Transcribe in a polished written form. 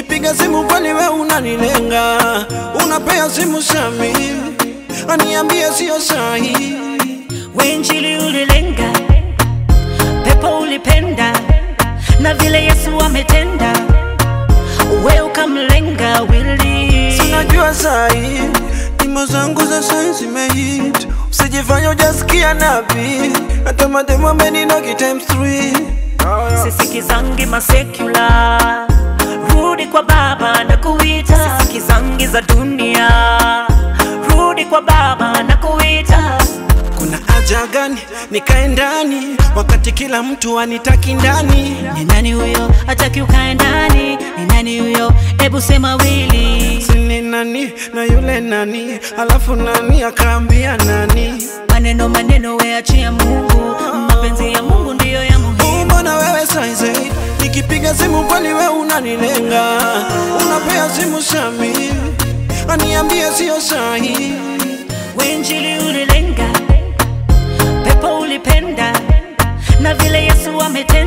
Nikipiga simu kweli we unanilenga, unapea simu Shami aniambie sio sahi. We injili ulilenga, pepo ulipenda, na vile Yesu ametenda we ukamlenga wili. Sinajua sahi nyimbo zangu za sahi zimehit, usijifanya hujasikia nabii, hata mademo ameninogi times 3. Sisikizangi masekula, rudi kwa Baba na kuita. Sisikizangi za dunia, rudi kwa Baba na kuita. Kuna haja gani nikae ndani wakati kila mtu anitaki ndani? Ni nani huyo hataki ukae ndani? Ni nani huyo? Ebu sema wili. Sini nani na yule nani, alafu nani akaambia nani? Maneno we achia Mungu, mapenzi ya Mungu ndiyo ya muhimu. Mbona wewe saizi nikipiga simu kweli we unanilenga, unapea simu Shami aniambie sio sahi. We injili ulilenga, pepo ulipenda, na vile Yesu ametenda